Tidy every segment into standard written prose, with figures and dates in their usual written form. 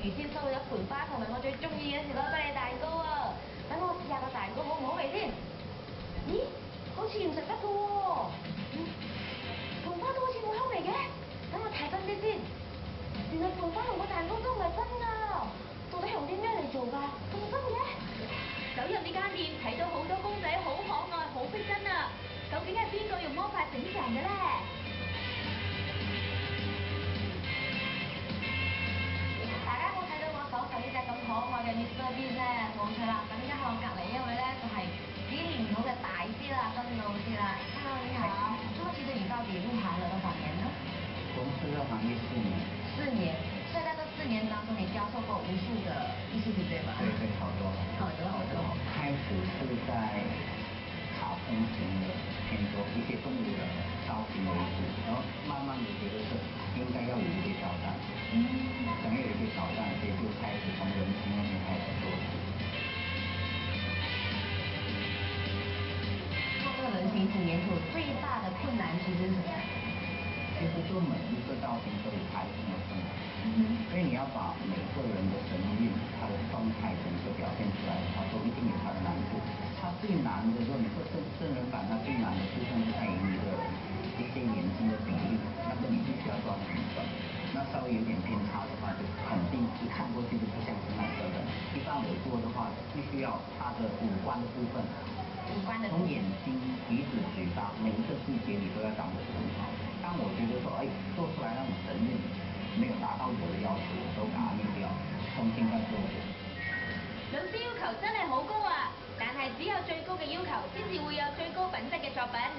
預先收到一盆花同埋我最中意嘅士多啤梨蛋糕啊！等我試下個蛋糕好唔好味先。咦，好似唔食得㗎喎。盆花都好似冇香味嘅，等我睇真啲先。原來盆花同個蛋糕都唔係真㗎，到底係用啲咩嚟做㗎？咁真嘅？走入呢間店睇到好多公仔，好可愛，好逼真啊！究竟係邊個用魔法整成嘅咧？大家有冇睇到我手上呢隻咁可愛嘅 Mr. Bean 咧？冇錯啦，咁而家喺我隔離呢位咧就係紙黏土嘅大師啦，曾老師啦。Hello， 你好。做其實你到底入行了多少年呢？ 從事這行業4年。4年， 所以在這4年當中，你教授過無數的藝術品，對吧？ 對對，好多。開始是在卡通型的偏多一些動物的造型為主，然後慢慢的覺得是應該要有一些挑戰，想要有一些挑戰，所以就開始從人形那邊開始做起。 做這個人形紙黏土最大的困難其實是什麼？ 其實做每一個造型都有它一定的困難，所以你要把每個人的神韻、它的動態整個表現出來的話，都一定有它的難度。它最難的，如果你說真人版，它最難的部分是在於你的一些眼睛的比例，那個你必須要抓得很準。那稍微有點偏差的話，就肯定一看過去就不像是那個人。一般我做的話，必須要它的五官的部分，從眼睛、鼻子、嘴巴每一個細節你都要掌握得很好。當我覺得說，做出來那種神韻沒有達到我的要求，我都把它滅掉，重新再做一遍。 老師要求真係好高啊！但係只有最高嘅要求，先至會有最高品質嘅作品。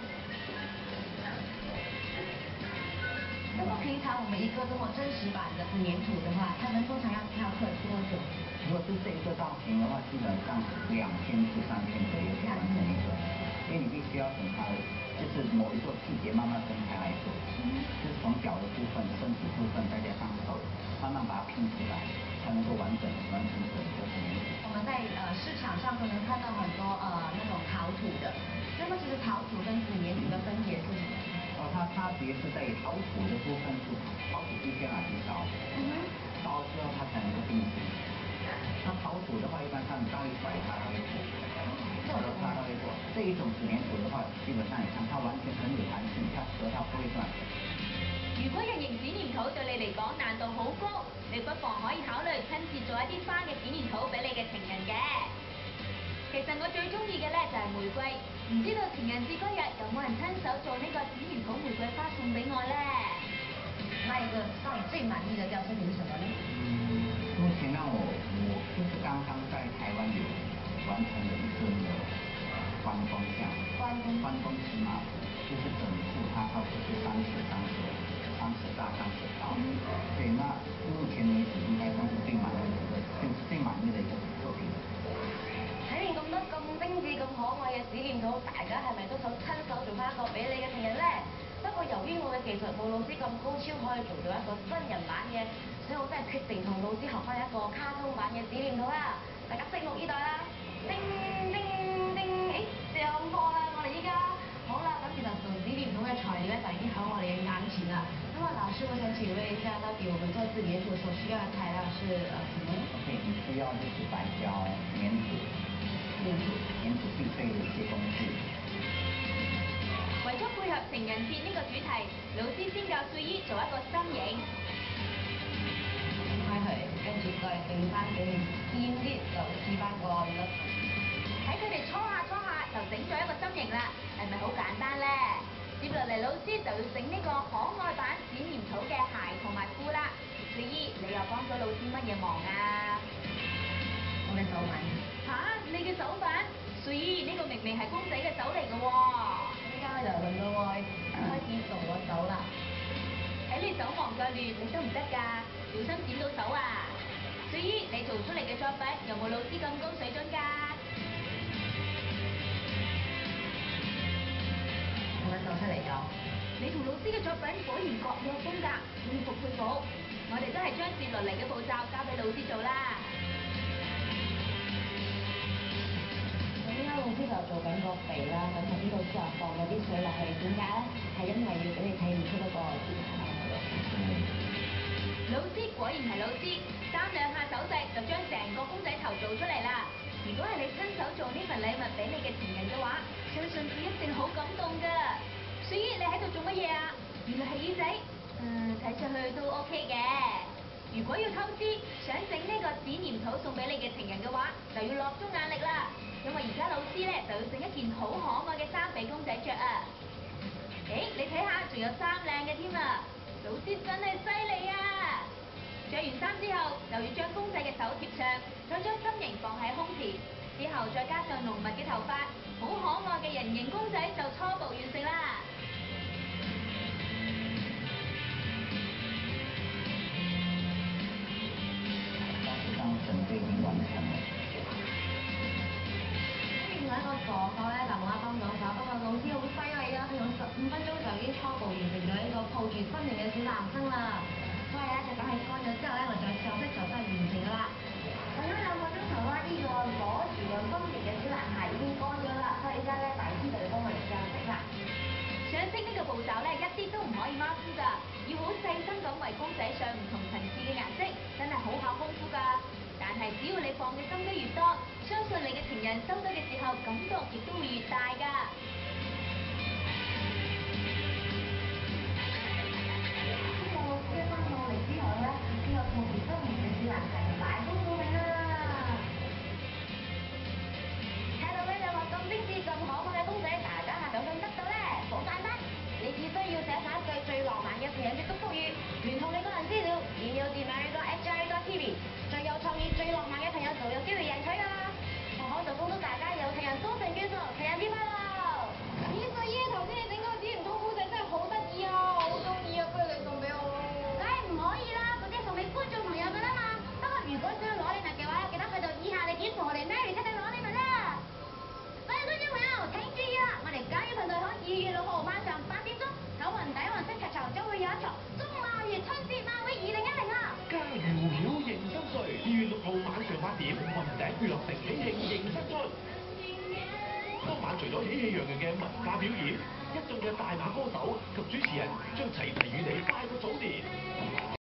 如果平常我們一個這麼真實版的紙黏土的話，他們通常要雕刻多久？ 如果是這一個造型的話，基本上2天至3天左右就完成一個，因為你必須要等它，就是某一個細節慢慢分開來做，就是從腳的部分、身體部分，再加上手，慢慢把它拼出來，才能夠完成整個紙黏土。 我們在市場上都能看到很多那種陶土的，那麼其實陶土跟紙黏土的分別是什麼？ 它差別是在於陶土的部分是陶土必須要拿去燒，燒之後它才能夠定型。那陶土的話，一般上你倒一甩它會破，它會破。這一種紙黏土的話，基本上你看它完全很有彈性，它折它不會斷。 如果人形紙黏土對你嚟講難度好高，你不妨可以考慮親自做一啲花嘅紙黏土俾你嘅情人嘅。其實我最中意嘅咧就係玫瑰，唔知道情人節嗰日有冇人親手做呢個紙黏土玫瑰花送俾我咧？那一個讓你最滿意的雕塑品是什麼呢？ 目前讓我就是剛剛在台灣有完成了一尊的關公像，關公騎馬，就是整數它差不多是30大30高，對，那目前為止應該算是最滿意的一個作品。 睇完咁多咁精緻、咁可愛嘅紙黏土，大家係咪都想親手做翻一個俾你嘅情人呢？不過由於我嘅技術冇老師咁高超，可以做到一個真人版嘅，所以我真係決定同老師學翻一個卡通版嘅紙黏土啦！大家拭目以待啦！叮叮叮，上課啦！我哋依家好啦，咁其實做紙黏土嘅材料咧就已經喺我哋嘅眼前啦。那麼老師，我想請問一下，到底我們做紙黏土所需要嘅材料是什麼呢？ OK，你需要就是白膠、粘土必備的一些工具。 為咗配合情人節呢個主題，老師先教素衣做一個心形，開佢，跟住再定翻幾面尖啲，就試翻個粒。睇佢哋搓下就整咗一個心形啦，係咪好簡單咧？接落嚟老師就要整呢個可愛版紙黏土嘅鞋同埋褲啦。素衣，你又幫咗老師乜嘢忙啊？我嘅手板。嚇，你嘅手板？素衣，呢個明明係公仔嘅手嚟嘅喎。依家就輪到我開始動我手啦。睇你手忙腳亂，你得唔得㗎？小心剪到手啊！素衣，你做出嚟嘅作品有冇老師咁高水準㗎？我揾到出嚟咗。你同老師嘅作品果然各有風格，佩服佩服。我哋都係將接落嚟嘅步驟交俾老師做啦。咁依家老師就做緊個鼻啦，咁喺呢度之後放咗啲水落去，點解咧？係因為要俾你睇唔出嗰個字眼。老師果然係老師，3兩下個公仔頭做出嚟啦。如果係你親手做呢份禮物俾你嘅情人嘅話，相信佢一定好感動㗎。所以你喺度做乜嘢啊？原來係耳仔，睇上去都 OK 嘅。如果要偷師，想整呢個紙黏土送俾你嘅情人嘅話，就要落足眼力啦。因為而家老師咧就要整一件好可愛嘅衫俾公仔着啊！你睇下，仲有衫靚嘅添啊！老師真係犀利啊！着完衫之後，就要將公仔嘅手貼上，再將心形放喺胸前，之後再加上濃密嘅頭髮，好可愛嘅人形公仔就初步完成啦！ 準備已經完成啦。 另外一個助手咧就冇得幫到手，不過老師好犀利啊！佢用15分鐘就已經初步完成咗呢個抱住新型嘅小男生啦。所以咧就等佢乾咗之後咧，我再上色就真係完成㗎啦。等咗2個鐘頭啦，呢個攞住個新型嘅小男孩已經乾咗啦，所以而家咧大師就要幫我哋上色啦。 上色呢個步驟咧一啲都唔可以馬虎㗎，要好細心咁為公仔上唔同層次嘅顏色，真係好考功夫㗎。但係只要你放嘅心機越多，相信你嘅情人收到嘅時候感覺亦都會越大㗎。 經過老師一番努力之後咧，呢個抱住新型嘅小男孩大功告成啦！睇到呢兩個咁精緻、咁可愛嘅公仔，大家係有信得到咧？好簡單，你只需要寫上一句最浪漫嘅情人節祝福語，聯同你個人資料，然後電埋你個 Jia Yu TV， 最有創意、最浪漫嘅朋友就有機會贏取㗎啦！學校就恭祝大家有情人終成眷屬，情人節快樂！咦，細姨，頭先你整嗰個紙黏土公仔真係好得意啊，我好中意啊，不如你送俾我咯。梗係唔可以啦，嗰啲係送俾觀眾朋友㗎啦嘛。不過如果想攞禮物嘅話，記得去到以下嘅點同我哋 Mary 姐姐攞禮物啦。各位觀眾朋友請注意啦，我哋嘉裕頻道響2月6號晚上8點鐘，九雲底雲色劇場將會有一場中華月春節晚會2010啊！ 家喻戶曉迎新歲，2月6號晚上8點，雲頂娛樂城喜慶迎新春。當晚除咗喜氣洋洋嘅文化表演，一眾嘅大馬歌手及主持人將齊齊與你拜個早年。